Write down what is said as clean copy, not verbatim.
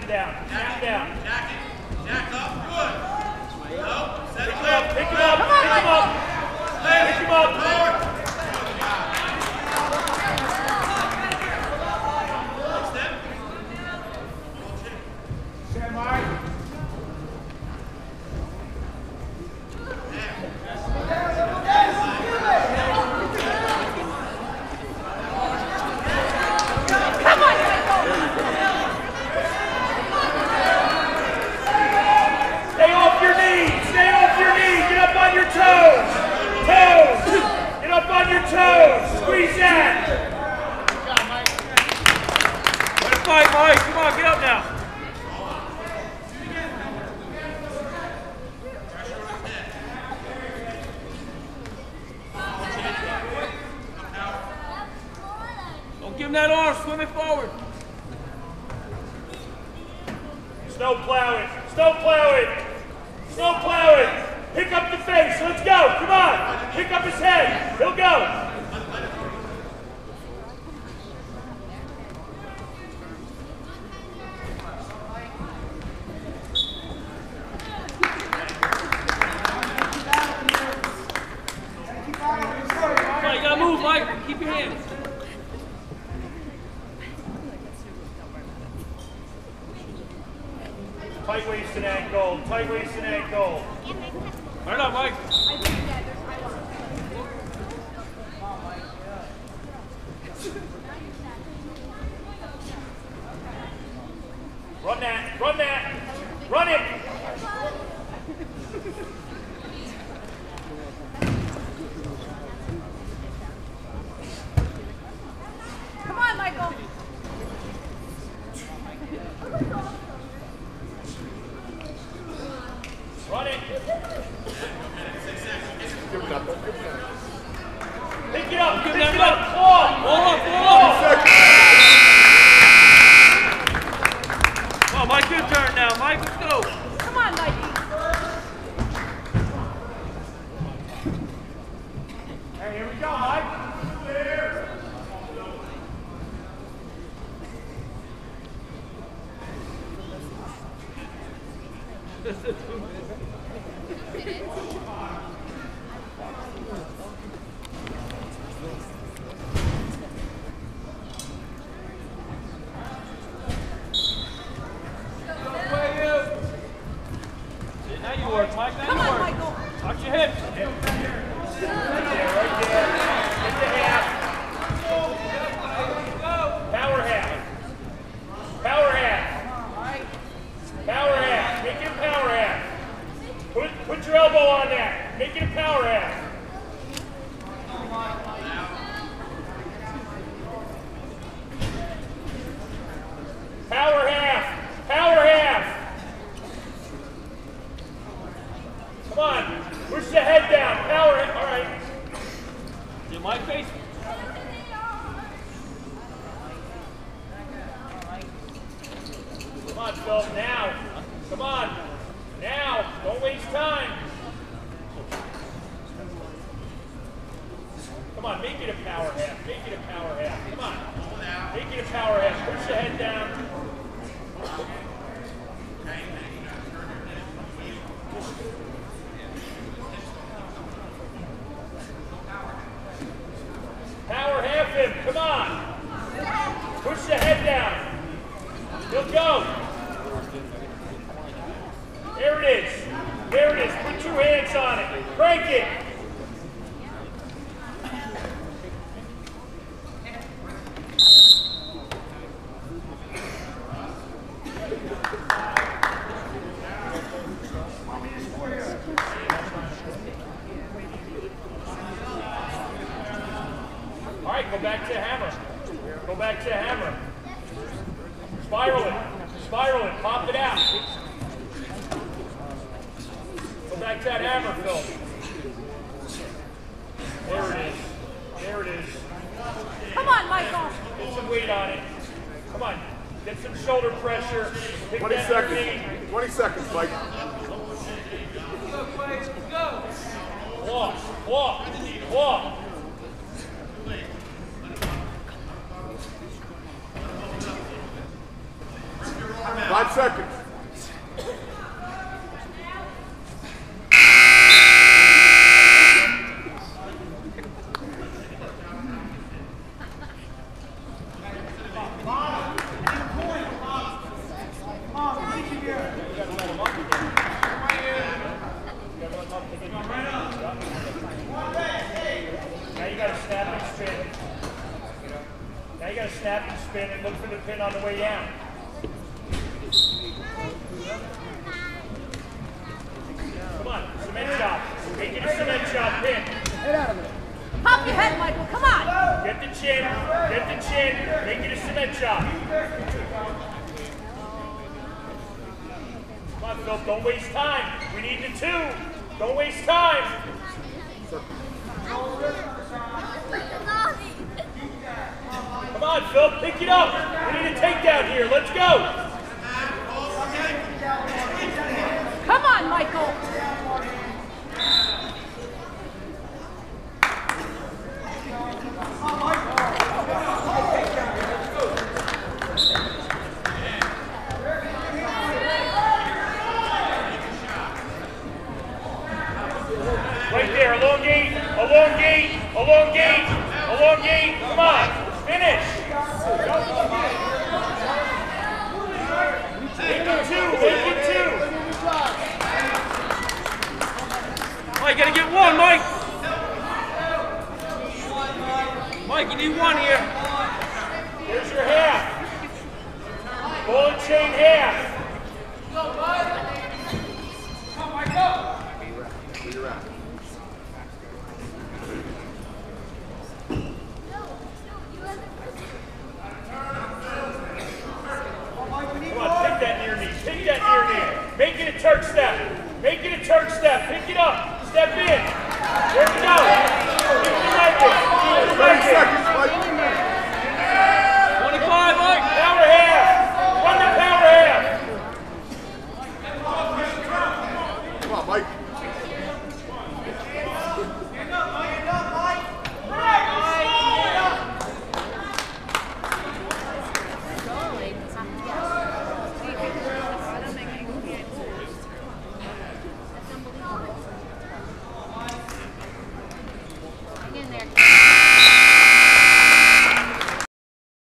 him down. Snap him down. Jack up. Good. No. Set Pick it him up. up. Pick him up. Pick him up. Pick him up. Stand by. Stay off your knees. Stay off your knees. Get up on your toes. Toes. Get up on your toes. Squeeze that. Way to fight, Mike. Come on, get up now. Don't give him that arm. Swim it forward. Snow plow it. Snow plow it. Snow plow it. Pick up the face. Let's go. Come on. Pick up his head. He'll go. Come on, you gotta move, Mike. Keep your hands. Tight waist and ankle. Tight waist and ankle. Turn up, Mike. Run that. Run that. Run it. Come on, Michael. Run it. Pick it up. Pick it up. Claw. Claw. Come on, Mike. Your turn now. Mike, let's go. Come on, Mikey. Hey, here we go, Mike. Now you work, Mike. Now Come you on, work. Michael. Watch your hips. Right there. Get the half. Power half. Power half. Power half. Make it a power half. Put your elbow on that. Make it a power half. Power half. Power half. Come on. Push the head down. Power half. All right. Is it my face? Come on, Phil. Now. Come on. Now. Don't waste time. Come on. Make it a power half. Make it a power half. Come on. Make it a power half. Push the head down. Power half him. Come on. Push the head down. He'll go. There it is. There it is. Put 2 hands on it. Crank it. All right, go back to hammer. Go back to hammer. Spiral it. Spiral it. Pop it out. Go back to that hammer, Phil. There it is. There it is. Come on, Michael. Get some weight on it. Come on. Get some shoulder pressure. Pick 20 that seconds. underneath. 20 seconds, Mike. Walk. Walk. Walk. Mike, 5 seconds. Now you got to snap and spin. Now you got to snap and spin and look for the pin on the way down. Come on, cement shot. Make it a cement shot pin. Pop your head, Michael. Come on. Get the chin, make it a cement shot. Come on, Phil, don't waste time. We need the 2. Don't waste time. Come on, Phil, pick it up. We need a takedown here. Let's go. Come on, Michael. Right there, elongate, elongate, elongate, elongate. Come on, finish. Make it 2, make it 2. Mike, gotta get 1, Mike. Mike, you need 1 here. Here's your half. Ball and chain half. Come on, pick that near knee. Pick that near knee. Make it a Turk step. Make it a Turk step. Pick it up. Step in. There we go. Keep the leg in. Keep the leg in.